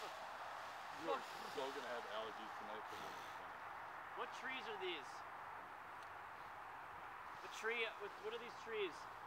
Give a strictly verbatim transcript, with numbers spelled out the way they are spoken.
You are so gonna have allergies tonight for this. What trees are these? The tree, what are these trees?